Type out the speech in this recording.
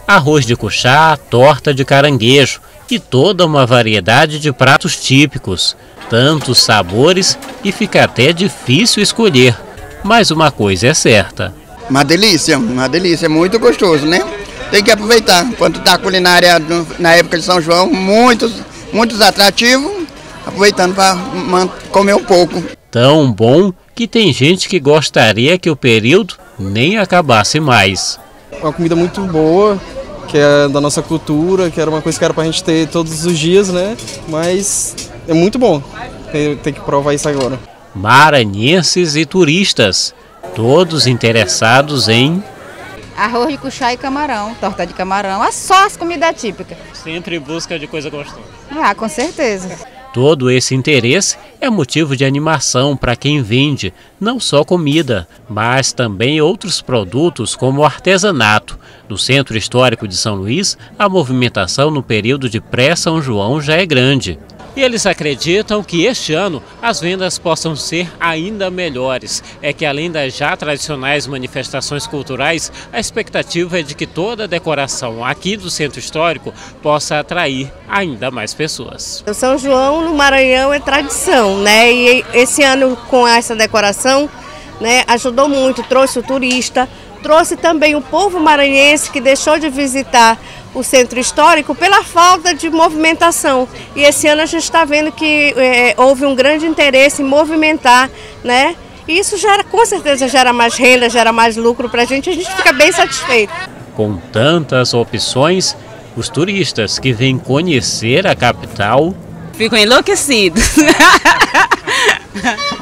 arroz de cuchá, torta de caranguejo e toda uma variedade de pratos típicos, tantos sabores que fica até difícil escolher. Mas uma coisa é certa. Uma delícia, muito gostoso, né? Tem que aproveitar. Enquanto está a culinária na época de São João, muitos atrativos, aproveitando para comer um pouco. Tão bom que tem gente que gostaria que o período nem acabasse mais. Uma comida muito boa, que é da nossa cultura, que era uma coisa que era pra gente ter todos os dias, né? Mas é muito bom ter que provar isso agora. Maranhenses e turistas, todos interessados em arroz de cuchá e camarão, torta de camarão, só as comidas típicas. Sempre em busca de coisa gostosa. Ah, com certeza. Todo esse interesse é motivo de animação para quem vende, não só comida, mas também outros produtos como artesanato. No Centro Histórico de São Luís, a movimentação no período de pré-São João já é grande. E eles acreditam que este ano as vendas possam ser ainda melhores. É que além das já tradicionais manifestações culturais, a expectativa é de que toda a decoração aqui do Centro Histórico possa atrair ainda mais pessoas. O São João no Maranhão é tradição, né? E esse ano com essa decoração, né, ajudou muito, trouxe o turista, trouxe também o povo maranhense que deixou de visitar o Centro Histórico pela falta de movimentação. E esse ano a gente está vendo que houve um grande interesse em movimentar, né? E isso com certeza gera mais renda, gera mais lucro para a gente fica bem satisfeito. Com tantas opções, os turistas que vêm conhecer a capital ficam enlouquecidos.